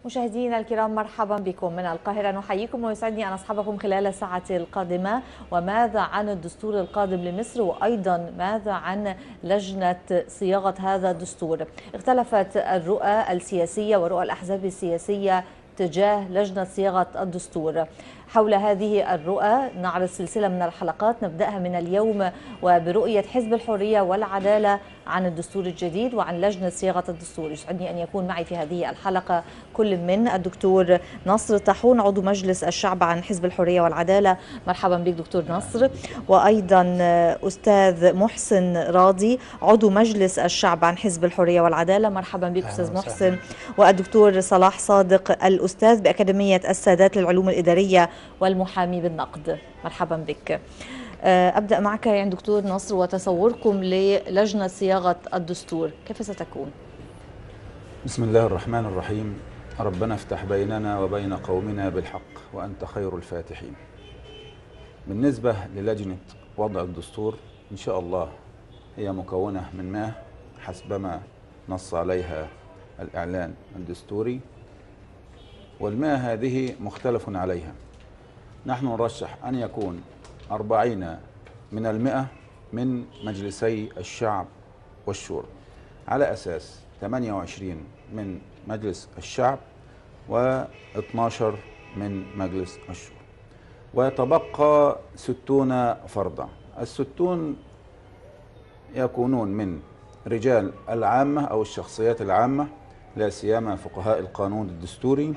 مشاهدينا الكرام، مرحبا بكم من القاهرة. نحييكم ويسعدني أن أصحبكم خلال الساعة القادمة. وماذا عن الدستور القادم لمصر، وأيضا ماذا عن لجنة صياغة هذا الدستور؟ اختلفت الرؤى السياسية ورؤى الأحزاب السياسية تجاه لجنة صياغة الدستور. حول هذه الرؤى نعرض سلسلة من الحلقات، نبدأها من اليوم وبرؤية حزب الحرية والعدالة عن الدستور الجديد وعن لجنة صياغة الدستور. يسعدني أن يكون معي في هذه الحلقة كل من الدكتور نصر طاحون عضو مجلس الشعب عن حزب الحرية والعدالة. مرحبا بك دكتور نصر. وأيضا أستاذ محسن راضي عضو مجلس الشعب عن حزب الحرية والعدالة. مرحبا بك أستاذ محسن. والدكتور صلاح صادق الأستاذ بأكاديمية السادات للعلوم الإدارية والمحامي بالنقد. مرحبا بك. أبدأ معك يعني دكتور نصر، وتصوركم للجنة صياغة الدستور كيف ستكون؟ بسم الله الرحمن الرحيم. ربنا افتح بيننا وبين قومنا بالحق وأنت خير الفاتحين. بالنسبة للجنة وضع الدستور إن شاء الله هي مكونة من 100 حسبما نص عليها الإعلان الدستوري، والمئة هذه مختلف عليها. نحن نرشح أن يكون 40 من 100 من مجلسي الشعب والشورى، على أساس 28 من مجلس الشعب و12 من مجلس الشورى، ويتبقى 60 فردا. ال60 يكونون من رجال العامة أو الشخصيات العامة، لا سيما فقهاء القانون الدستوري،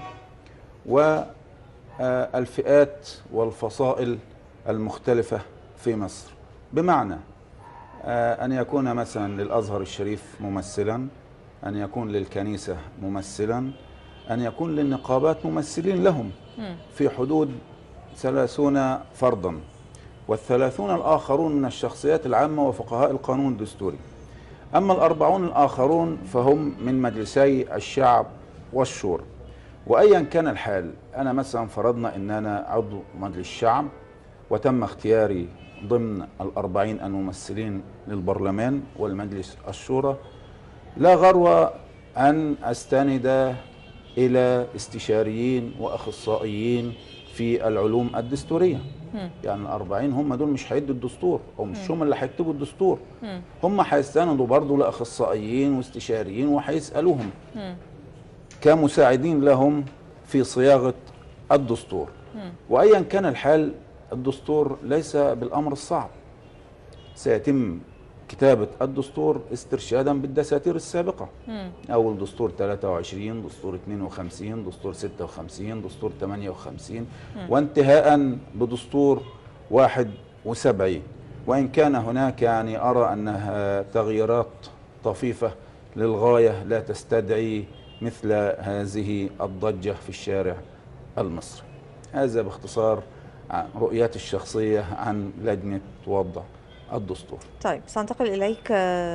والفئات والفصائل المختلفة في مصر. بمعنى أن يكون مثلا للأزهر الشريف ممثلا، أن يكون للكنيسة ممثلا، أن يكون للنقابات ممثلين لهم في حدود 30 فردا، وال30 الآخرون من الشخصيات العامة وفقهاء القانون الدستوري. أما ال40 الآخرون فهم من مجلسي الشعب والشورى. وأيا كان الحال، أنا مثلا فرضنا أن أنا عضو مجلس الشعب وتم اختياري ضمن ال40 الممثلين للبرلمان والمجلس الشورى، لا غرو أن أستند إلى استشاريين وأخصائيين في العلوم الدستورية. يعني ال40 هم دول مش هيدوا الدستور، أو مش هم اللي هيكتبوا الدستور، هم هيستندوا برضه لأخصائيين واستشاريين وهيسألوهم كمساعدين لهم في صياغة الدستور. وأيا كان الحال، الدستور ليس بالأمر الصعب. سيتم كتابة الدستور استرشادا بالدساتير السابقة، أول دستور 23، دستور 52، دستور 56، دستور 58، وانتهاء بدستور 71. وإن كان هناك يعني أرى أنها تغييرات طفيفة للغاية لا تستدعي مثل هذه الضجة في الشارع المصري. هذا باختصار رؤيتي الشخصية عن لجنة وضع الدستور. طيب، سأنتقل إليك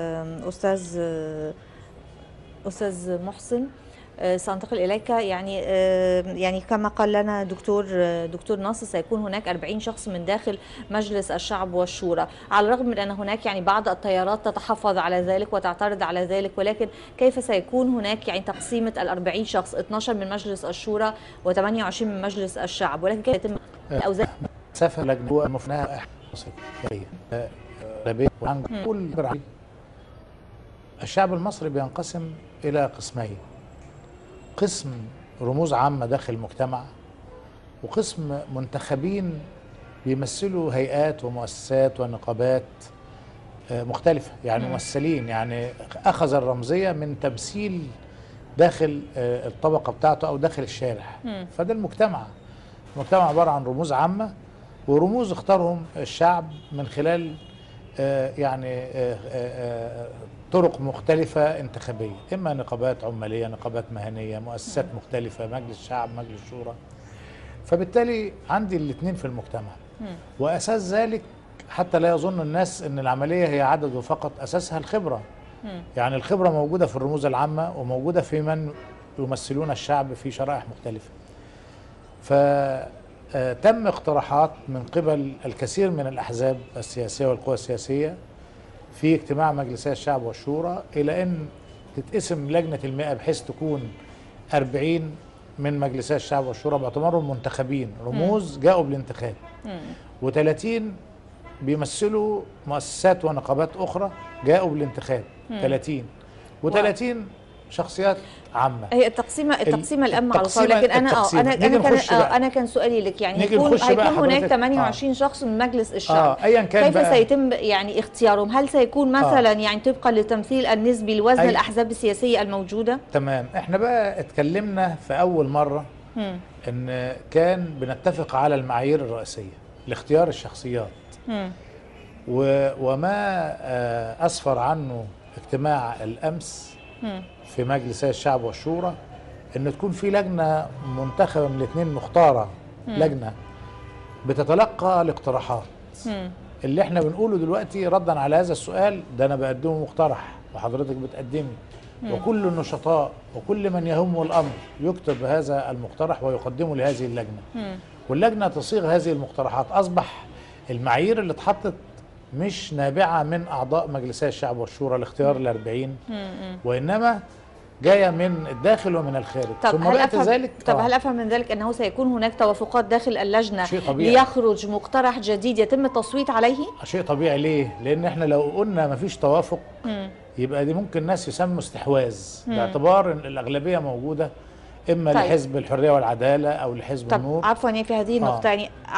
أستاذ محسن. سأنتقل إليك. يعني كما قال لنا دكتور ناصر، سيكون هناك 40 شخص من داخل مجلس الشعب والشورى، على الرغم من أن هناك يعني بعض التيارات تتحفظ على ذلك وتعترض على ذلك، ولكن كيف سيكون هناك يعني تقسيمة ال40 شخص؟ 12 من مجلس الشورى و28 من مجلس الشعب، ولكن كيف يتم الأوزان؟ سافر لجنة مفناة كل الشعب المصري بينقسم إلى قسمين: قسم رموز عامة داخل المجتمع، وقسم منتخبين بيمثلوا هيئات ومؤسسات ونقابات مختلفة، يعني ممثلين، يعني أخذ الرمزية من تمثيل داخل الطبقة بتاعته أو داخل الشارع. فده المجتمع عبارة عن رموز عامة، ورموز اختارهم الشعب من خلال طرق مختلفة انتخابية، إما نقابات عمالية، نقابات مهنية، مؤسسات مختلفة، مجلس شعب، مجلس شورى. فبالتالي عندي الاثنين في المجتمع. وأساس ذلك حتى لا يظن الناس أن العملية هي عدد فقط، أساسها الخبرة. يعني الخبرة موجودة في الرموز العامة، وموجودة في من يمثلون الشعب في شرائح مختلفة. فتم اقتراحات من قبل الكثير من الأحزاب السياسية والقوى السياسية في اجتماع مجلسي الشعب والشورى إلى أن تتقسم لجنة ال100 بحيث تكون 40 من مجلسي الشعب والشورى باعتبارهم منتخبين رموز جاءوا بالانتخاب، و30 بيمثلوا مؤسسات ونقابات اخرى جاءوا بالانتخاب 30 و30 شخصيات عامه. هي التقسيمه الامه على طول، لكن انا كان سؤالي لك يعني هيكون هناك 28 شخص من مجلس الشعب، ايا كان كيف سيتم يعني اختيارهم؟ هل سيكون مثلا يعني طبقا للتمثيل النسبي لوزن الاحزاب السياسيه الموجوده؟ تمام. احنا بقى اتكلمنا في اول مره ان كان بنتفق على المعايير الرئيسيه لاختيار الشخصيات، وما اسفر عنه اجتماع الامس في مجلسي الشعب والشورى ان تكون في لجنه منتخبه من الاثنين مختاره، لجنه بتتلقى الاقتراحات. اللي احنا بنقوله دلوقتي ردا على هذا السؤال ده انا بقدمه مقترح وحضرتك بتقدمي، وكل النشطاء وكل من يهمه الامر يكتب هذا المقترح ويقدمه لهذه اللجنه، واللجنه تصيغ هذه المقترحات. اصبح المعايير اللي اتحطت مش نابعه من اعضاء مجلسي الشعب والشورى لاختيار ال40، وانما جايه من الداخل ومن الخارج. ثم بعد ذلك هل افهم من ذلك انه سيكون هناك توافقات داخل اللجنه ليخرج مقترح جديد يتم التصويت عليه؟ شيء طبيعي. ليه؟ لان احنا لو قلنا ما فيش توافق يبقى دي ممكن الناس يسموا استحواذ، باعتبار ان الاغلبيه موجوده اما لحزب الحريه والعداله او لحزب النور. عفوا يعني في هذه النقطه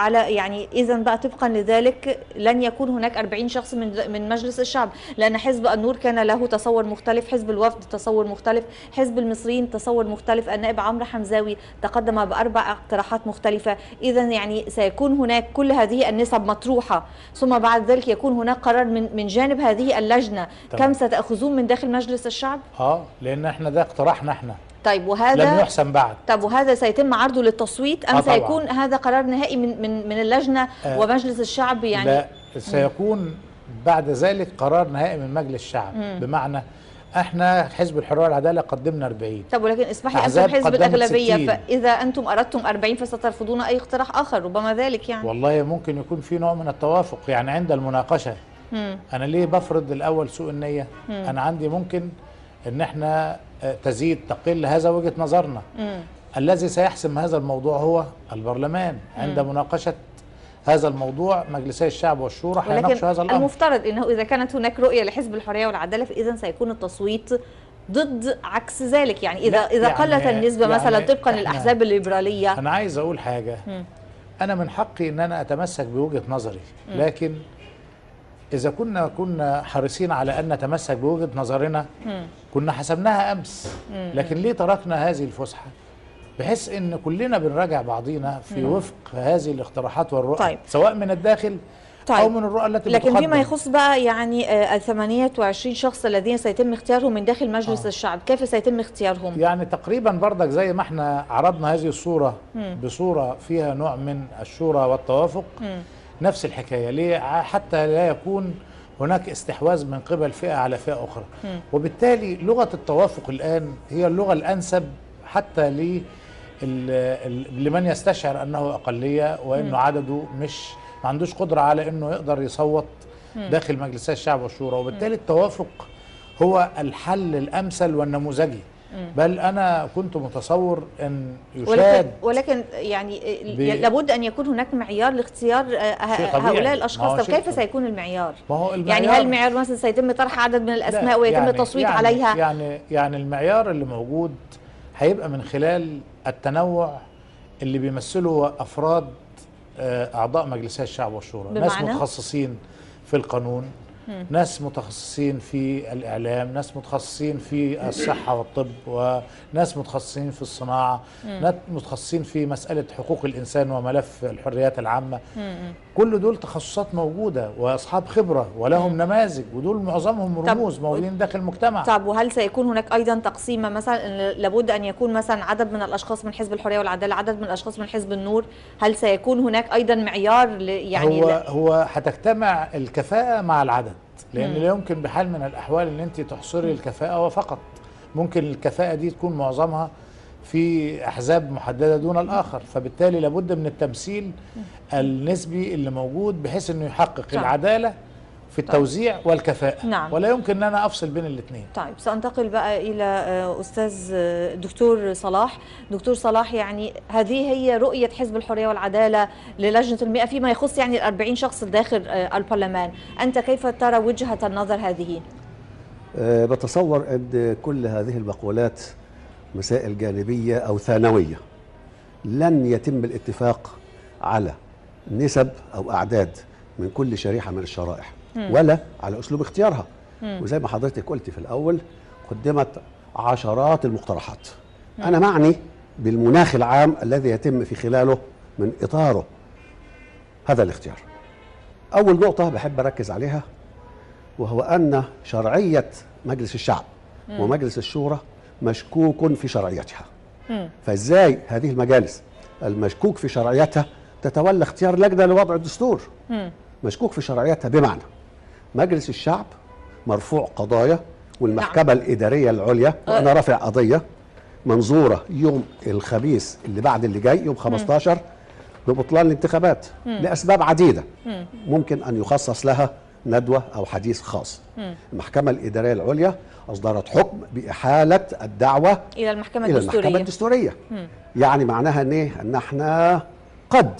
يعني اذا بقى طبقا لذلك لن يكون هناك 40 شخص من مجلس الشعب، لان حزب النور كان له تصور مختلف، حزب الوفد تصور مختلف، حزب المصريين تصور مختلف، النائب عمرو حمزاوي تقدم ب4 اقتراحات مختلفه. اذا يعني سيكون هناك كل هذه النسب مطروحه، ثم بعد ذلك يكون هناك قرار من جانب هذه اللجنه. كم ستاخذون من داخل مجلس الشعب؟ لان احنا ده اقتراحنا احنا. طيب وهذا لم يحسم بعد. طب وهذا سيتم عرضه للتصويت ام سيكون هذا قرار نهائي من اللجنه ومجلس الشعب؟ يعني لا، سيكون بعد ذلك قرار نهائي من مجلس الشعب. بمعنى احنا حزب الحريه والعداله قدمنا 40. طب ولكن اسمحي، انتم حزب الاغلبيه، فاذا انتم اردتم 40 فسترفضون اي اقتراح اخر، ربما ذلك يعني. والله ممكن يكون في نوع من التوافق يعني عند المناقشه. انا ليه بفرض الاول سوء النيه؟ انا عندي ممكن ان احنا تزيد تقل، هذا وجهة نظرنا. الذي سيحسم هذا الموضوع هو البرلمان عند مناقشة هذا الموضوع. مجلسي الشعب والشورى هيناقشوا هذا الامر. المفترض انه اذا كانت هناك رؤية لحزب الحرية والعدالة فاذا سيكون التصويت ضد عكس ذلك، يعني اذا قلت النسبة مثلا طبقا للاحزاب الليبرالية. انا عايز اقول حاجة، انا من حقي ان انا اتمسك بوجهة نظري، لكن إذا كنا حريصين على أن نتمسك بوجهة نظرنا كنا حسبناها أمس، لكن ليه تركنا هذه الفسحة بحيث أن كلنا بنراجع بعضينا في وفق هذه الاقتراحات والرؤى، سواء من الداخل أو من الرؤى التي لكن بتقدم. فيما يخص بقى يعني ال 28 شخص الذين سيتم اختيارهم من داخل مجلس الشعب، كيف سيتم اختيارهم؟ يعني تقريبا بردك زي ما احنا عرضنا هذه الصورة بصورة فيها نوع من الشورى والتوافق، نفس الحكاية. ليه؟ حتى لا يكون هناك استحواذ من قبل فئة على فئة أخرى. وبالتالي لغة التوافق الآن هي اللغة الأنسب حتى لمن يستشعر أنه أقلية وأنه عدده ما عندوش قدرة على أنه يقدر يصوت داخل مجلسي الشعب والشورى. وبالتالي التوافق هو الحل الأمثل والنموذجي. بل أنا كنت متصور أن يشاد، ولكن يعني لابد أن يكون هناك معيار لاختيار هؤلاء الأشخاص. طب كيف سيكون المعيار؟ يعني هل المعيار مثلا سيتم طرح عدد من الأسماء ويتم التصويت عليها؟ يعني المعيار اللي موجود هيبقى من خلال التنوع اللي بيمثله أفراد أعضاء مجلسي الشعب والشورى، ناس متخصصين في القانون، ناس متخصصين في الإعلام، ناس متخصصين في الصحة والطب، وناس متخصصين في الصناعة، ناس متخصصين في مسألة حقوق الإنسان وملف الحريات العامة. كل دول تخصصات موجودة وأصحاب خبرة ولهم نماذج، ودول معظمهم رموز موجودين داخل المجتمع. طب وهل سيكون هناك أيضا تقسيمة مثلا لابد أن يكون مثلا عدد من الأشخاص من حزب الحرية والعدالة، عدد من الأشخاص من حزب النور؟ هل سيكون هناك أيضا معيار يعني هو هتجتمع الكفاءة مع العدد، لأن لا يمكن بحال من الأحوال أن أنت تحصري الكفاءة وفقط. ممكن الكفاءة دي تكون معظمها في أحزاب محددة دون الآخر، فبالتالي لابد من التمثيل النسبي اللي موجود بحيث أنه يحقق العدالة في التوزيع والكفاءة. نعم. ولا يمكن أن أنا أفصل بين الاثنين. طيب سأنتقل بقى إلى أستاذ دكتور صلاح. دكتور صلاح، يعني هذه هي رؤية حزب الحرية والعدالة للجنة المئة فيما يخص يعني 40 شخص داخل البرلمان، أنت كيف ترى وجهة النظر هذه؟ بتصور أن كل هذه المقولات مسائل جانبية أو ثانوية، لن يتم الاتفاق على نسب أو أعداد من كل شريحة من الشرائح ولا على أسلوب اختيارها. وزي ما حضرتك قلت في الأول، قدمت عشرات المقترحات. أنا معني بالمناخ العام الذي يتم في خلاله من إطاره هذا الاختيار. أول نقطة بحب أركز عليها وهو أن شرعية مجلس الشعب ومجلس الشورى مشكوك في شرعيتها. فإزاي هذه المجالس المشكوك في شرعيتها تتولى اختيار لجنة لوضع الدستور؟ مشكوك في شرعيتها بمعنى مجلس الشعب مرفوع قضايا والمحكمة الإدارية العليا، وأنا رافع قضية منظورة يوم الخميس اللي بعد اللي جاي يوم 15 ببطلان الانتخابات لأسباب عديدة ممكن أن يخصص لها ندوة أو حديث خاص. المحكمة الإدارية العليا أصدرت حكم بإحالة الدعوة إلى المحكمة الدستورية. يعني معناها أن احنا قد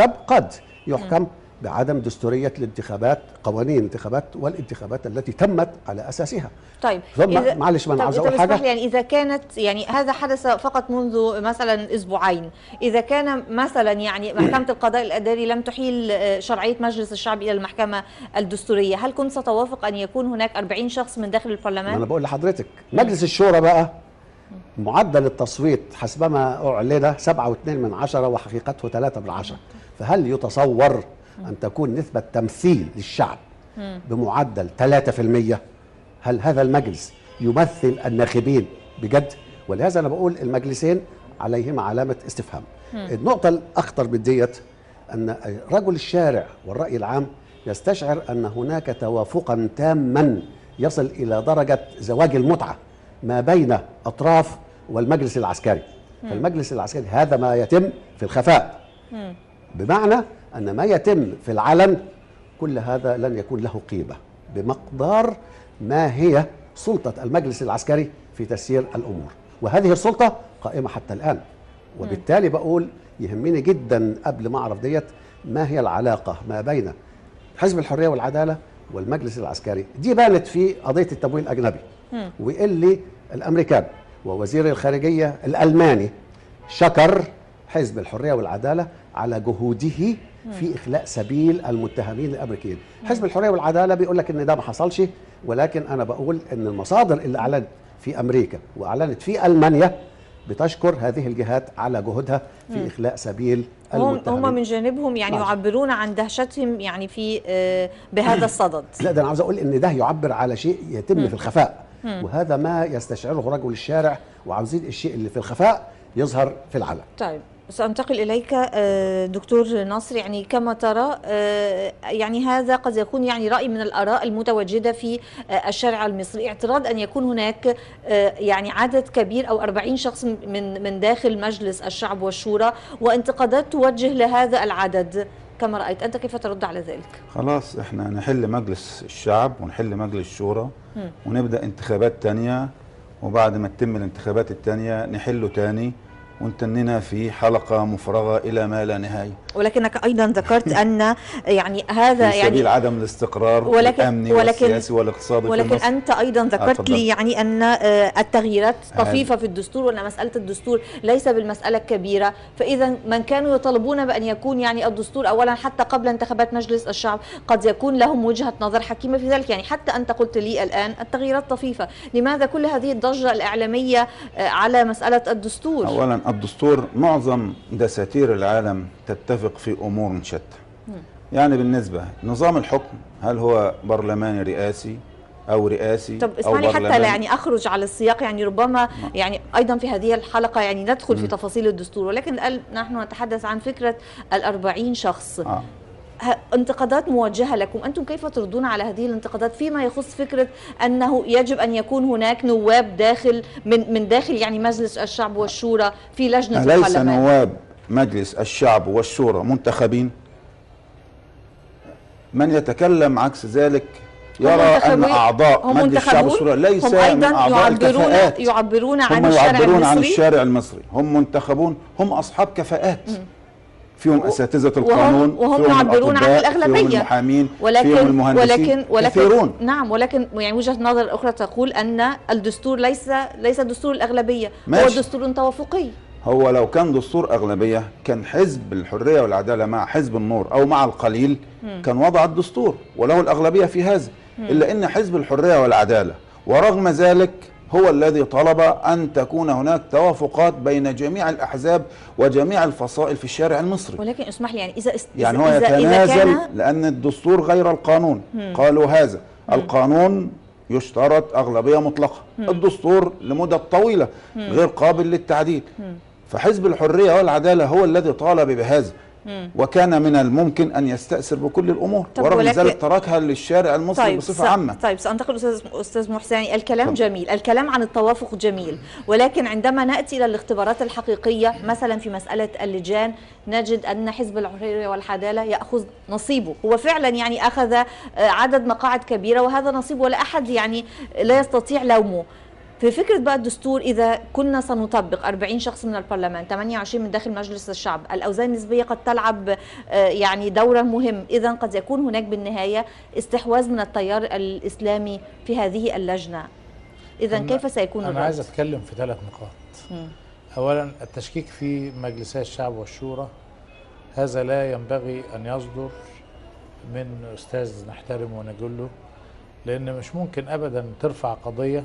يحكم بعدم دستورية الانتخابات، قوانين الانتخابات والانتخابات التي تمت على أساسها. طيب ثم معلش، ما أنا عاوز أقول حاجة. يعني إذا كانت يعني هذا حدث فقط منذ مثلا أسبوعين، إذا كان مثلا يعني محكمة القضاء الإداري لم تحيل شرعية مجلس الشعب إلى المحكمة الدستورية، هل كنت ستوافق أن يكون هناك 40 شخص من داخل البرلمان؟ أنا بقول لحضرتك مجلس الشورى بقى معدل التصويت حسبما أعلن 7.2 وحقيقته 3/10. فهل يتصور أن تكون نسبة تمثيل للشعب بمعدل 3%؟ هل هذا المجلس يمثل الناخبين بجد؟ ولهذا أنا بقول المجلسين عليهما علامة استفهام. النقطة الأخطر من ديت أن رجل الشارع والرأي العام يستشعر أن هناك توافقا تاما يصل إلى درجة زواج المتعة ما بين أطراف والمجلس العسكري. فالمجلس العسكري هذا ما يتم في الخفاء، بمعنى أن ما يتم في العلن كل هذا لن يكون له قيمة بمقدار ما هي سلطة المجلس العسكري في تسيير الأمور، وهذه السلطة قائمة حتى الآن. وبالتالي بقول يهمني جدا قبل ما أعرف ديت ما هي العلاقة ما بين حزب الحرية والعدالة والمجلس العسكري. دي بانت في قضية التمويل الأجنبي، واللي الأمريكان ووزير الخارجية الألماني شكر حزب الحرية والعدالة على جهوده في إخلاء سبيل المتهمين الأمريكيين. حزب الحرية والعدالة بيقول لك إن ده ما حصلش، ولكن أنا بقول إن المصادر اللي أعلنت في أمريكا وأعلنت في ألمانيا بتشكر هذه الجهات على جهودها في إخلاء سبيل المتهمين. هم من جانبهم يعني يعبرون عن دهشتهم يعني في بهذا الصدد. لا، ده أنا عاوز أقول إن ده يعبر على شيء يتم في الخفاء، وهذا ما يستشعره رجل الشارع، وعاوزين الشيء اللي في الخفاء يظهر في العلن. طيب سأنتقل إليك دكتور ناصر، يعني كما ترى يعني هذا قد يكون يعني رأي من الآراء المتواجدة في الشارع المصري، اعتراض أن يكون هناك يعني عدد كبير أو 40 شخص من داخل مجلس الشعب والشورى، وانتقادات توجه لهذا العدد. كما رأيت أنت، كيف ترد على ذلك؟ خلاص احنا نحل مجلس الشعب ونحل مجلس الشورى ونبدأ انتخابات تانية، وبعد ما تتم الانتخابات التانية نحله تاني، وانتننا في حلقة مفرغة إلى ما لا نهاية. ولكنك أيضا ذكرت أن يعني هذا في سبيل عدم الاستقرار الأمني والسياسي والاقتصادي. ولكن أنت أيضا ذكرت لي يعني أن التغييرات طفيفة في الدستور، وأن مسألة الدستور ليس بالمسألة الكبيرة. فإذا من كانوا يطالبون بأن يكون يعني الدستور أولا حتى قبل انتخابات مجلس الشعب قد يكون لهم وجهة نظر حكيمة في ذلك. يعني حتى أنت قلت لي الآن التغييرات طفيفة، لماذا كل هذه الضجة الإعلامية على مسألة الدستور؟ أولا الدستور معظم دساتير العالم تتفق في أمور شتى. يعني بالنسبة نظام الحكم، هل هو برلماني رئاسي أو رئاسي؟ طب اسمعني حتى لا يعني أخرج على السياق، يعني ربما يعني أيضا في هذه الحلقة يعني ندخل في تفاصيل الدستور، ولكن نحن نتحدث عن فكرة 40 شخص. انتقادات موجهة لكم، أنتم كيف تردون على هذه الانتقادات فيما يخص فكرة أنه يجب أن يكون هناك نواب داخل من داخل يعني مجلس الشعب والشورى في لجنة البرلمان؟ أليس نواب مجلس الشعب والشورى منتخبين؟ من يتكلم عكس ذلك يرى أن أعضاء مجلس الشعب السوري ليس من أعضاء الكفاءات. يعبرون عن الشارع المصري. هم منتخبون، هم أصحاب كفاءات، فيهم أساتذة القانون، وهم يعبرون عن الأغلبية، فيهم المحامين، فيهم المهندسين، كثيرون. نعم، ولكن يعني وجهة نظر أخرى تقول أن الدستور ليس دستور الأغلبية، هو دستور توافقي. هو لو كان دستور أغلبية كان حزب الحرية والعدالة مع حزب النور أو مع القليل كان وضع الدستور وله الأغلبية في هذا، إلا أن حزب الحرية والعدالة ورغم ذلك هو الذي طلب أن تكون هناك توافقات بين جميع الأحزاب وجميع الفصائل في الشارع المصري. ولكن اسمح لي، يعني هو يتنازل لأن الدستور غير القانون. قالوا هذا القانون يشترط أغلبية مطلقة، الدستور لمدة طويلة غير قابل للتعديل. فحزب الحرية والعدالة هو الذي طالب بهذا، وكان من الممكن أن يستأثر بكل الأمور، ورغم ذلك تركها للشارع المصري بصفة عامة. طيب سأنتقل أستاذ محساني، الكلام جميل، الكلام عن التوافق جميل، ولكن عندما نأتي إلى الاختبارات الحقيقية مثلا في مسألة اللجان نجد أن حزب الحرية والعدالة يأخذ نصيبه، هو فعلا يعني أخذ عدد مقاعد كبيرة وهذا نصيبه ولا أحد يعني لا يستطيع لومه. في فكرة بقى الدستور، إذا كنا سنطبق 40 شخص من البرلمان، 28 من داخل مجلس الشعب، الأوزان النسبية قد تلعب يعني دورا مهم، إذا قد يكون هناك بالنهاية استحواذ من التيار الإسلامي في هذه اللجنة. إذا كيف سيكون الرد؟ أنا عايز أتكلم في 3 نقاط. أولا، التشكيك في مجلسي الشعب والشورى هذا لا ينبغي أن يصدر من أستاذ نحترمه ونجله، لأن مش ممكن أبدا ترفع قضية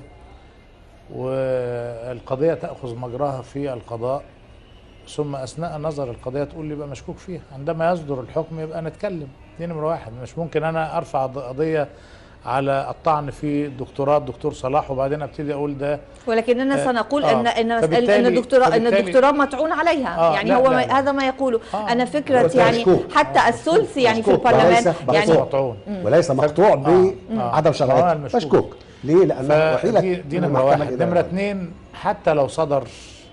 والقضية تأخذ مجراها في القضاء ثم أثناء نظر القضية تقول لي بقى مشكوك فيها، عندما يصدر الحكم يبقى نتكلم. دي نمرة واحد. مش ممكن أنا أرفع قضية على الطعن في الدكتور صلاح وبعدين ابتدي اقول ده، ولكننا سنقول ان الدكتوراه مطعون عليها. يعني هو هذا ما يقوله. انا فكره يعني حتى الثلث يعني في البرلمان يعني مطعون وليس مقطوع بعدم شرعيته، مشكوك. ليه؟ لأن دي نمرة واحد. نمرة 2، حتى لو صدر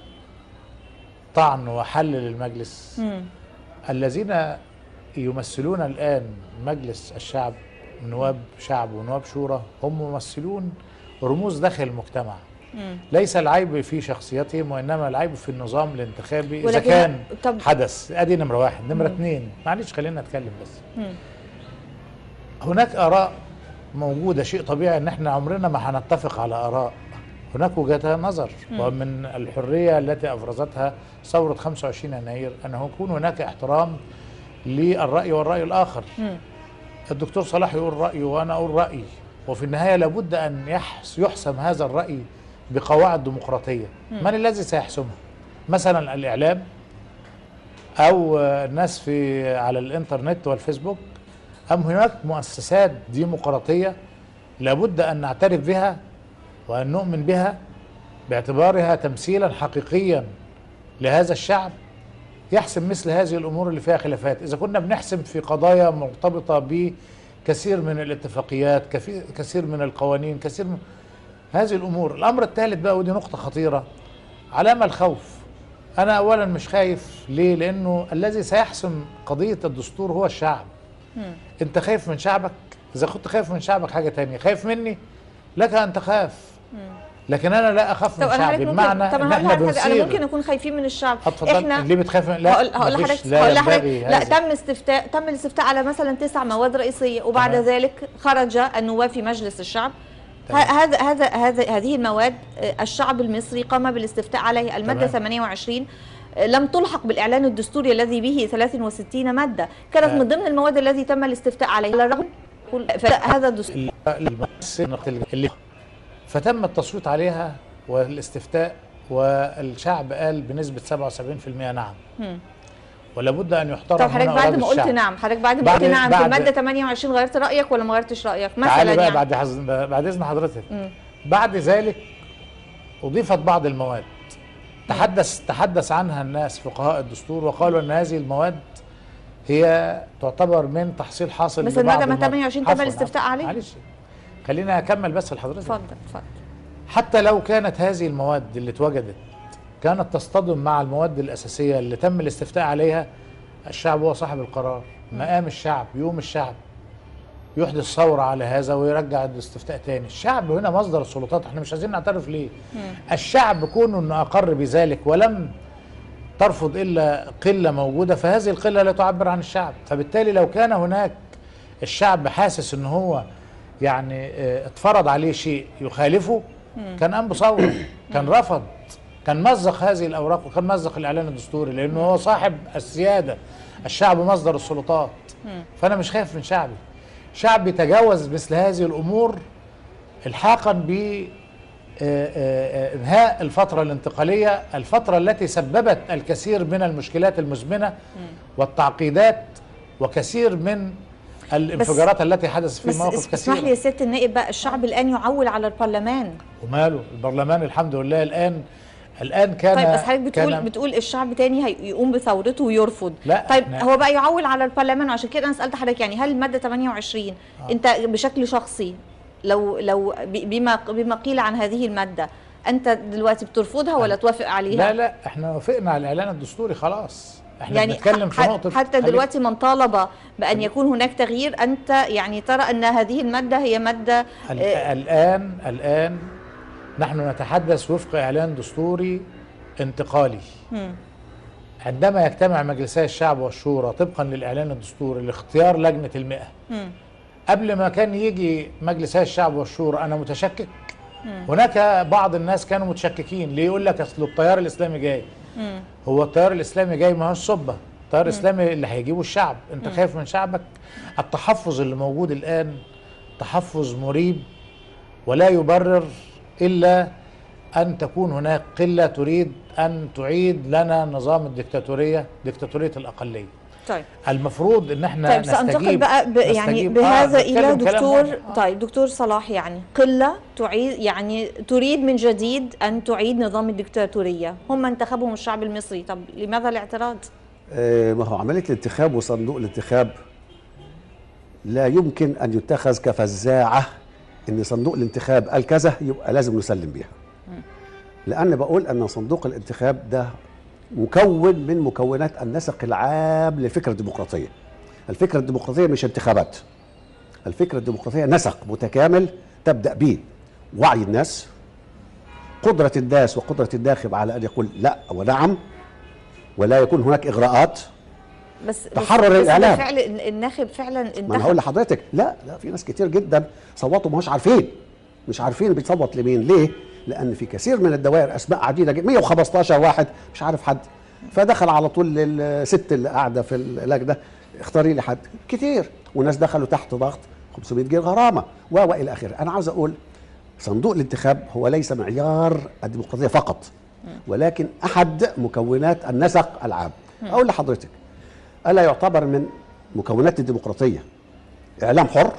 طعن وحل للمجلس، الذين يمثلون الآن مجلس الشعب، نواب شعب ونواب شورى، هم ممثلون رموز داخل المجتمع. ليس العيب في شخصيتهم وإنما العيب في النظام الانتخابي إذا كان حدث. أدي نمرة واحد. نمرة 2، معلش خلينا نتكلم بس. هناك آراء موجودة، شيء طبيعي ان احنا عمرنا ما هنتفق على آراء، هناك وجهات نظر، ومن الحرية التي أفرزتها ثورة 25 يناير أن يكون هناك احترام للرأي والرأي الآخر. الدكتور صلاح يقول رأيه وأنا أقول رأيي، وفي النهاية لابد أن يحسم هذا الرأي بقواعد ديمقراطية. من الذي سيحسمها؟ مثلا الإعلام أو الناس على الإنترنت والفيسبوك، أم هناك مؤسسات ديمقراطية لابد أن نعترف بها وأن نؤمن بها باعتبارها تمثيلا حقيقيا لهذا الشعب يحسم مثل هذه الأمور اللي فيها خلافات؟ إذا كنا بنحسم في قضايا مرتبطة بكثير من الاتفاقيات، كثير من القوانين، كثير من هذه الأمور. الأمر الثالث بقى، ودي نقطة خطيرة، علامة الخوف. أنا أولا مش خايف. ليه؟ لأنه الذي سيحسم قضية الدستور هو الشعب. انت خايف من شعبك؟ اذا كنت خايف من شعبك حاجه تانية، خايف مني لك ان تخاف، لكن انا لا اخاف من شعبي. بمعنى ان احنا بنصير، انا ممكن نكون خايفين من الشعب. احنا ليه بتخاف؟ لا هقول لا تم الاستفتاء على مثلا 9 مواد رئيسيه، وبعد ذلك خرج النواب في مجلس الشعب. هذه المواد الشعب المصري قام بالاستفتاء عليها. الماده 28 لم تلحق بالإعلان الدستوري الذي به 63 مادة، كانت من ضمن المواد التي تم الاستفتاء عليها على الرغم هذا الدستور فتم التصويت عليها والاستفتاء، والشعب قال بنسبة 77% نعم. ولا بد ان يحترم. طب حضرتك بعد ما قلت نعم، حضرتك بعد ما قلت نعم في المادة 28 غيرت رأيك ولا ما غيرتش رأيك مثلا؟ بقى يعني بعد إذن حضرتك، بعد ذلك أضيفت بعض المواد تحدث عنها الناس فقهاء الدستور وقالوا ان هذه المواد هي تعتبر من تحصيل حاصل مثل المادة 28 تم الاستفتاء عليه. معلش خلينا اكمل بس لحضرتك. اتفضل. حتى لو كانت هذه المواد اللي اتوجدت كانت تصطدم مع المواد الأساسية اللي تم الاستفتاء عليها، الشعب هو صاحب القرار. مقام الشعب يوم الشعب، يحدث ثورة على هذا ويرجع الاستفتاء تاني. الشعب هنا مصدر السلطات، احنا مش عايزين نعترف ليه؟ الشعب كونه انه اقر بذلك ولم ترفض الا قلة موجودة، فهذه القلة لا تعبر عن الشعب. فبالتالي لو كان هناك الشعب حاسس ان هو يعني اتفرض عليه شيء يخالفه كان قام بثورة، كان رفض، كان مزق هذه الاوراق وكان مزق الاعلان الدستوري، لانه هو صاحب السيادة. الشعب مصدر السلطات. فانا مش خايف من شعبي. شعبي تجاوز مثل هذه الامور الحاقا ب انهاء الفترة الانتقالية، الفترة التي سببت الكثير من المشكلات المزمنة والتعقيدات وكثير من الانفجارات التي حدث في مواقف كثيرة. اسمح لي يا سيادة النائب بقى، الشعب الآن يعول على البرلمان. وماله البرلمان؟ الحمد لله الآن كان. طيب بس حضرتك بتقول الشعب تاني هيقوم بثورته ويرفض. لا طيب هو بقى يعول على البرلمان، وعشان كده انا سألت حضرتك يعني هل المادة 28 انت بشكل شخصي لو بما قيل عن هذه المادة انت دلوقتي بترفضها ولا توافق عليها؟ لا احنا وافقنا على الاعلان الدستوري خلاص. احنا يعني بنتكلم في نقطة حتى دلوقتي من طالب بأن يكون هناك تغيير أنت يعني ترى أن هذه المادة هي مادة الآن نحن نتحدث وفق إعلان دستوري انتقالي. عندما يجتمع مجلسي الشعب والشورى طبقا للإعلان الدستوري لاختيار لجنة المئة، قبل ما كان يجي مجلسي الشعب والشورى أنا متشكك. هناك بعض الناس كانوا متشككين، ليه؟ يقول لك أصل التيار الإسلامي جاي. هو التيار الإسلامي جاي ما هوش صبة، التيار الإسلامي اللي هيجيبه الشعب. أنت خايف من شعبك؟ التحفظ اللي موجود الآن تحفظ مريب ولا يبرر إلا أن تكون هناك قلة تريد أن تعيد لنا نظام الدكتاتورية، دكتاتورية الأقلية. طيب المفروض ان احنا طيب سأنتقل بقى يعني بهذا الى دكتور صلاح. يعني قله تعيد يعني تريد من جديد ان تعيد نظام الدكتاتوريه، هم انتخبهم الشعب المصري، طب لماذا الاعتراض؟ ما هو عمليه الانتخاب وصندوق الانتخاب لا يمكن ان يتخذ كفزاعه ان صندوق الانتخاب قال كذا يبقى لازم نسلم بيها. لان بقول ان صندوق الانتخاب ده مكون من مكونات النسق العام للفكرة الديمقراطية. الفكرة الديمقراطية مش انتخابات، الفكرة الديمقراطية نسق متكامل تبدأ به وعي الناس، قدرة الناس وقدرة الناخب على أن يقول لا ونعم، ولا يكون هناك إغراءات، تحرر الإعلام. بالفعل الناخب فعلا ما أنا هقول لحضرتك لا في ناس كتير جدا صوتوا ما هوش عارفين، مش عارفين بيتصوت لمين. ليه؟ لأن في كثير من الدوائر أسماء عديدة جدا، 115 واحد مش عارف حد، فدخل على طول الست اللي قاعدة في اللجنة اختاري لي حد كتير، وناس دخلوا تحت ضغط 500 جنيه غرامة وإلى آخره. أنا عاوز أقول صندوق الانتخاب هو ليس معيار الديمقراطية فقط، ولكن أحد مكونات النسق العام. أقول لحضرتك ألا يعتبر من مكونات الديمقراطية إعلام حر،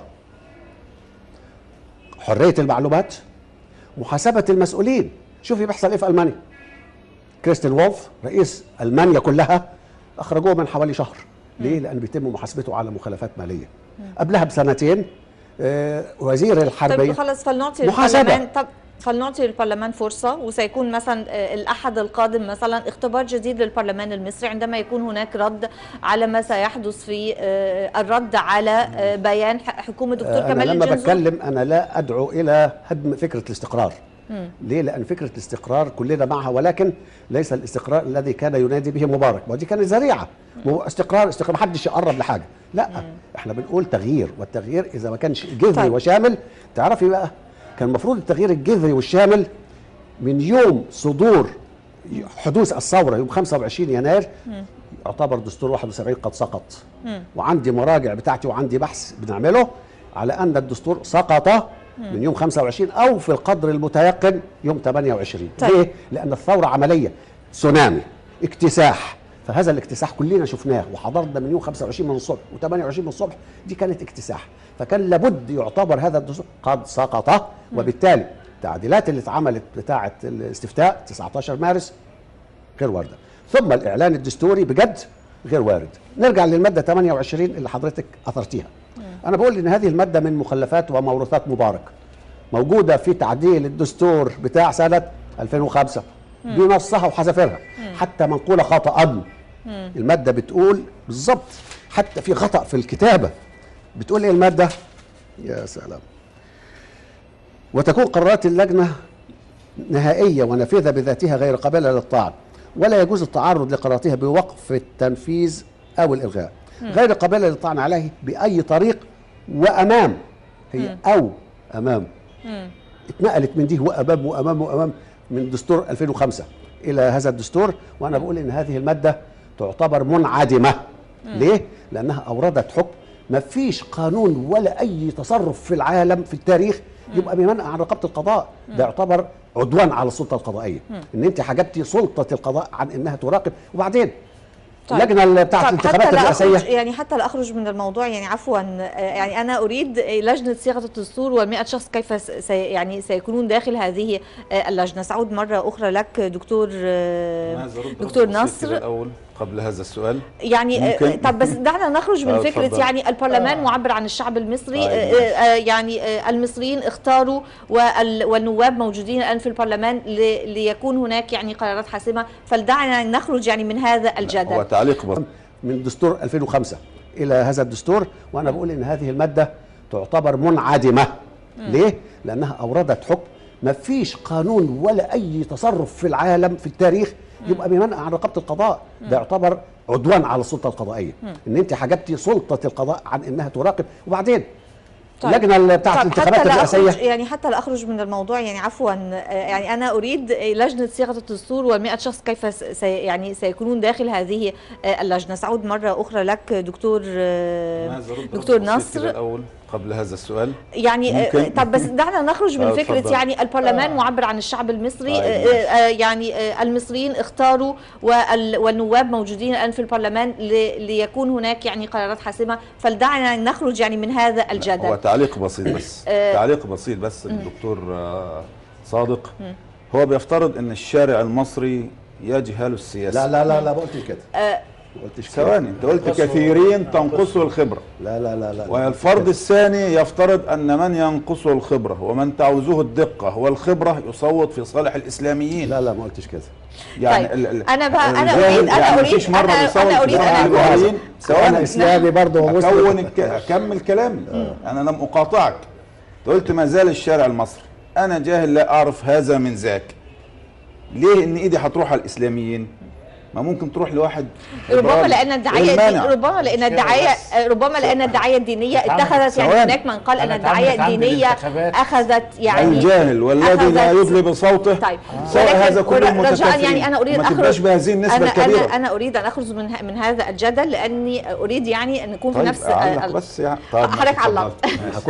حرية المعلومات، محاسبة المسؤولين. شوفي بيحصل ايه في المانيا. كريستين وولف رئيس المانيا كلها اخرجوه من حوالي شهر. ليه؟ لان بيتم محاسبته على مخالفات ماليه. قبلها بسنتين وزير الحربيه. طيب خلاص فلنعطي للبرلمان فرصه، وسيكون مثلا الاحد القادم مثلا اختبار جديد للبرلمان المصري عندما يكون هناك رد على ما سيحدث في الرد على بيان حكومه الدكتور كمال الجنزوري. لما بتكلم انا لا ادعو الى هدم فكره الاستقرار. ليه؟ لان فكره الاستقرار كلنا معها، ولكن ليس الاستقرار الذي كان ينادي به مبارك، ودي كانت ذريعه. استقرار ما حدش يقرب لحاجه، لا احنا بنقول تغيير، والتغيير اذا ما كانش جذري وشامل. تعرفي بقى كان المفروض التغيير الجذري والشامل من يوم صدور حدوث الثوره يوم 25 يناير يعتبر دستور 71 قد سقط. وعندي مراجع بتاعتي وعندي بحث بنعمله على ان الدستور سقط من يوم 25 او في القدر المتيقن يوم 28. ليه؟ لان الثوره عمليه تسونامي اكتساح، فهذا الاكتساح كلنا شفناه وحضرنا من يوم 25 من الصبح و28 من الصبح، دي كانت اكتساح، فكان لابد يعتبر هذا الدستور قد سقط. وبالتالي التعديلات اللي اتعملت بتاعه الاستفتاء 19 مارس غير وارده، ثم الاعلان الدستوري بجد غير وارد. نرجع للماده 28 اللي حضرتك اثرتيها. انا بقول ان هذه الماده من مخلفات وموروثات مبارك، موجوده في تعديل الدستور بتاع سنه 2005 بنصها وحذفها، حتى منقوله خطأ. الماده بتقول بالظبط، حتى في خطأ في الكتابه. بتقول ايه الماده؟ يا سلام. وتكون قرارات اللجنة نهائية ونافذة بذاتها غير قابلة للطعن، ولا يجوز التعرض لقراراتها بوقف التنفيذ أو الإلغاء، غير قابلة للطعن عليه بأي طريق وأمام. هي أو أمام اتنقلت من دي وأمام وأمام وأمام من دستور 2005 إلى هذا الدستور، وأنا بقول إن هذه المادة تعتبر منعدمة. ليه؟ لأنها أوردت حكم ما فيش قانون ولا أي تصرف في العالم في التاريخ يبقى بمنع عن رقابة القضاء. ده يعتبر عدوان على السلطة القضائية، إن أنت حجبتي سلطة القضاء عن إنها تراقب. وبين طيب. اللجنة بتاعت الانتخابات الرئاسية، يعني حتى لا أخرج من الموضوع، يعني عفوا، يعني أنا أريد لجنة صياغة الدستور وال100 شخص كيف سيكونون داخل هذه اللجنة. سأعود مرة أخرى لك دكتور نصر. الأول قبل هذا السؤال يعني طب بس دعنا نخرج من فكرة يعني البرلمان معبر عن الشعب المصري. يعني المصريين اختاروا والنواب موجودين الآن في البرلمان ليكون هناك يعني قرارات حاسمة، فلدعنا نخرج يعني من هذا الجدل. هو تعليق بسيط من دستور 2005 إلى هذا الدستور، وأنا بقول إن هذه المادة تعتبر منعدمة. ليه؟ لأنها أوردت حكم ما فيش قانون ولا أي تصرف في العالم في التاريخ يبقى بمنع عن رقابة القضاء. ده يعتبر عدوان على السلطة القضائية، إن أنت حجبتي سلطة القضاء عن إنها تراقب. وبعدين طيب. اللجنة بتاعت الانتخابات الرئاسية، يعني حتى لا أخرج من الموضوع، يعني عفوا، يعني أنا أريد لجنة صياغة الدستور وال100 شخص كيف سيكونون داخل هذه اللجنة. سأعود مرة أخرى لك دكتور نصر. الأول قبل هذا السؤال، يعني طب بس دعنا نخرج من فكرة يعني البرلمان معبر عن الشعب المصري. يعني المصريين اختاروا والنواب موجودين الآن في البرلمان ليكون هناك يعني قرارات حاسمة، فلدعنا نخرج يعني من هذا الجدل. هو تعليق بسيط بس تعليق بسيط بس الدكتور صادق هو بيفترض ان الشارع المصري يجهل السياسة. لا لا لا لا، ما قلتش كده. ثواني، انت قلت كثيرين تنقصه الخبرة. لا لا لا لا. والفرض الثاني يفترض ان من ينقصه الخبرة ومن تعوزه الدقة والخبرة يصوت في صالح الاسلاميين. لا لا، ما قلتش كده. يعني طيب. انا اريد انا اسلامي برضه ومسلم. اكمل كلامي. انا لم اقاطعك. قلت ما زال الشارع المصري، انا جاهل لا اعرف هذا من ذاك. ليه ان ايدي هتروح على الاسلاميين؟ ما ممكن تروح لواحد ربما لان الدعايه ربما لان الدعايه الدينيه اتخذت، يعني هناك من قال ان الدعايه الدينيه اخذت يعني الجاهل والذي لا يدلي بصوته. طيب، هذا كله متكافئ. يعني انا اريد ما تبقاش بهذه النسبه الكبيره. انا اريد ان اخرج من هذا الجدل، لاني اريد يعني ان نكون في نفس بس يعني حضرتك علقت.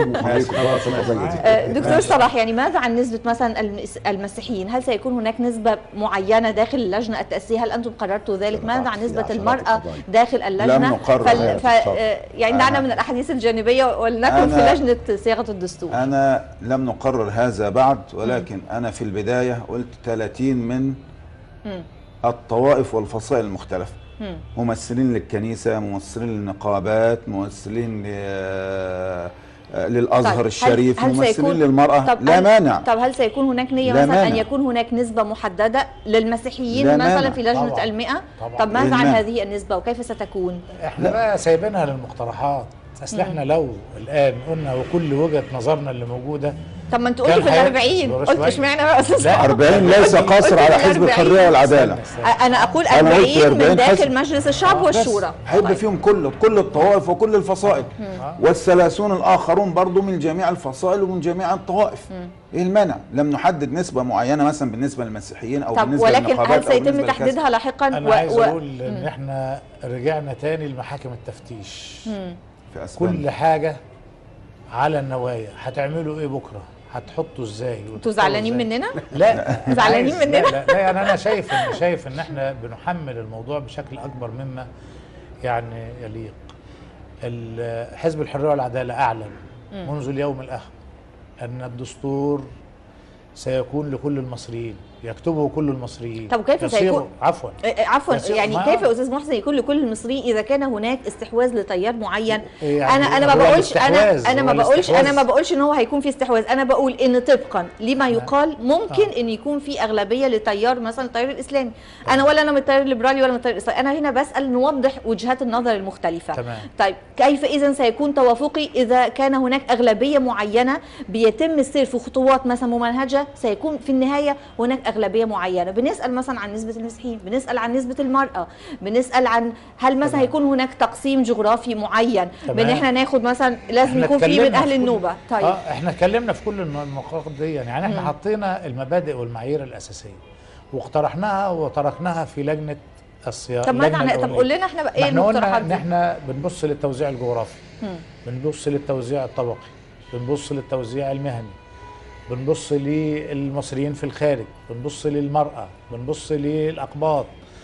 دكتور صلاح، يعني ماذا عن نسبه مثلا المسيحيين؟ هل سيكون هناك نسبه معينه داخل اللجنه التاسيسيه؟ هل انتم قررتوا ذلك؟ ماذا عن نسبة المرأة داخل اللجنة؟ لم نقرر. يعني دعنا من الأحاديث الجانبية ولنكن في لجنة صياغة الدستور. أنا لم نقرر هذا بعد، ولكن أنا في البداية قلت 30 من الطوائف والفصائل المختلفة، ممثلين للكنيسة، ممثلين للنقابات، ممثلين للأزهر طيب. الشريف، ممثلين للمرأة. لا مانع. طب هل سيكون هناك نية مثلا أن يكون هناك نسبة محددة للمسيحيين مثلا في لجنة ال100؟ طب ماذا عن هذه النسبة وكيف ستكون؟ احنا بقى سايبينها للمقترحات. اصل احنا لو الان قلنا وكل وجهة نظرنا اللي موجودة، طب ما انت قلت في ال40، قلت اشمعنى بقى استاذ؟ لا 40 ليس قصر على حزب الحرية والعدالة. انا اقول 40 من داخل مجلس الشعب والشورى، هيبقى فيهم كل الطوائف وكل الفصائل، وال30 الآخرون برضو من جميع الفصائل ومن جميع الطوائف. ايه المانع؟ لم نحدد نسبة معينة مثلا بالنسبة للمسيحيين او بالنسبة للنقابات. ولكن هل سيتم تحديدها لاحقا؟ انا عايز اقول ان احنا رجعنا تاني لمحاكم التفتيش في أسبانيا. كل حاجة على النوايا. هتعملوا ايه بكرة؟ هتحطوا ازاي؟ انتوا زعلانين مننا؟ لا زعلانين مننا؟ لا يعني انا شايف ان احنا بنحمل الموضوع بشكل اكبر مما يعني يليق. حزب الحرية والعدالة اعلن منذ اليوم الاخر ان الدستور سيكون لكل المصريين يكتبه كل المصريين. طب كيف سيكون عفوا يعني كيف يا استاذ محسن يكون لكل المصريين اذا كان هناك استحواذ لتيار معين؟ يعني انا ما بقولش ان هو هيكون في استحواذ، انا بقول ان طبقا لما يقال ممكن ان يكون في اغلبيه لتيار مثلا التيار الاسلامي. انا من التيار الليبرالي ولا من التيار الاسلامي، انا هنا بسال نوضح وجهات النظر المختلفه. تمام. طيب كيف اذا سيكون توافقي اذا كان هناك اغلبيه معينه بيتم السير في خطوات مثلا ممنهجه، سيكون في النهايه هناك اغلبيه معينه. بنسال مثلا عن نسبه المسيحيين، بنسال عن نسبه المراه، بنسال عن هل مثلا هيكون هناك تقسيم جغرافي معين، بان احنا ناخد مثلا لازم يكون في من اهل النوبه. طيب احنا اتكلمنا في كل النقاط دي، يعني احنا حطينا المبادئ والمعايير الاساسيه واقترحناها وتركناها في لجنه الصياغه. طب قول لنا احنا بقى ايه المقترحات دي؟ احنا بنبص للتوزيع الجغرافي، بنبص للتوزيع الطبقي، بنبص للتوزيع المهني، بنبص للمصريين في الخارج، بنبص للمرأة، بنبص للأقباط،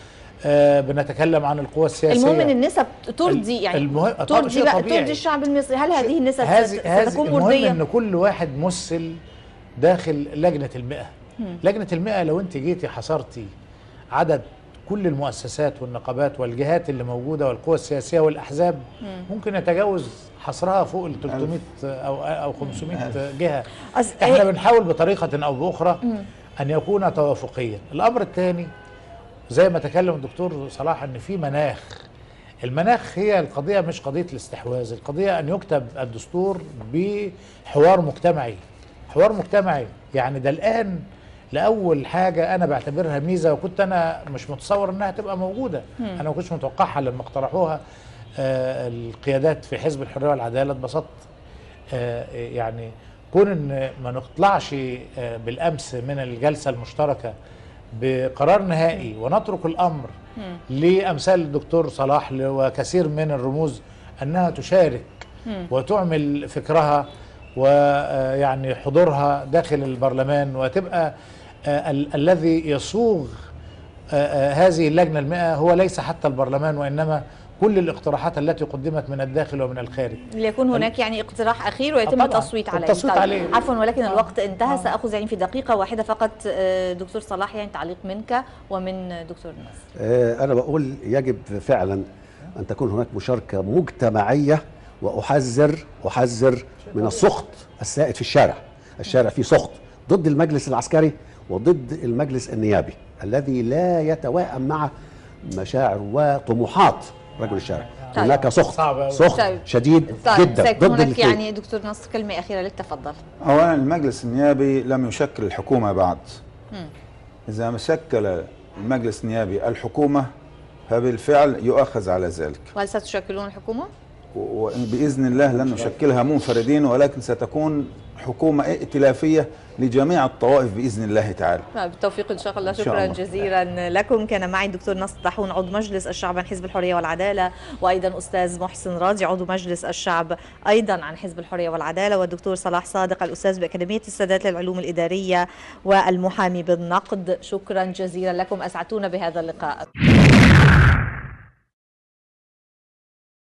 بنتكلم عن القوى السياسية. المهم ان النسب ترضي، يعني ترضي الشعب المصري. هل هذه النسب ستكون مرضية؟ المهم ان كل واحد ممثل داخل لجنة المئة. لجنة المئة لو انت جيتي حصرتي عدد كل المؤسسات والنقابات والجهات اللي موجودة والقوى السياسية والأحزاب، ممكن يتجاوز حصرها فوق ال 300 أو 500 جهة. احنا بنحاول بطريقة أو بأخرى أن يكون توافقيا. الأمر الثاني زي ما تكلم الدكتور صلاح أن في المناخ هي القضية، مش قضية الاستحواذ، القضية أن يكتب الدستور بحوار مجتمعي. حوار مجتمعي يعني ده الآن لأول حاجة أنا بعتبرها ميزة، وكنت أنا مش متصور أنها تبقى موجودة. أنا ما كنتش متوقعها لما اقترحوها القيادات في حزب الحرية والعدالة. اتبسطت يعني كون ان ما نطلعش بالامس من الجلسه المشتركه بقرار نهائي ونترك الامر لامثال الدكتور صلاح وكثير من الرموز انها تشارك وتعمل فكرها ويعني حضورها داخل البرلمان، وتبقى الذي يصوغ هذه اللجنه المئة هو ليس حتى البرلمان وانما كل الاقتراحات التي قدمت من الداخل ومن الخارج. ليكون هناك يعني اقتراح اخير ويتم التصويت عليه. عليه. عفوا ولكن الوقت انتهى. ساخذ يعني في دقيقه واحده فقط دكتور صلاح يعني تعليق منك ومن دكتور ناصر. انا بقول يجب فعلا ان تكون هناك مشاركه مجتمعيه، واحذر من السخط السائد في الشارع فيه سخط ضد المجلس العسكري وضد المجلس النيابي الذي لا يتوائم مع مشاعر وطموحات رجل الشارع. هناك سخط شديد جدا ضد هناك يعني دكتور ناصر كلمه اخيره لك، تفضل. اولا المجلس النيابي لم يشكل الحكومه بعد. اذا ما شكل المجلس النيابي الحكومه فبالفعل يؤخذ على ذلك. وهل ستشكلون الحكومه؟ وباذن الله لن نشكلها منفردين، ولكن ستكون حكومه ائتلافيه لجميع الطوائف باذن الله تعالى. بالتوفيق ان شاء الله. شكرا جزيلا لكم. كان معي الدكتور ناصر طاحون عضو مجلس الشعب عن حزب الحريه والعداله، وايضا استاذ محسن راضي عضو مجلس الشعب ايضا عن حزب الحريه والعداله، والدكتور صلاح صادق الاستاذ باكاديميه السادات للعلوم الاداريه والمحامي بالنقد. شكرا جزيلا لكم، اسعدتونا بهذا اللقاء.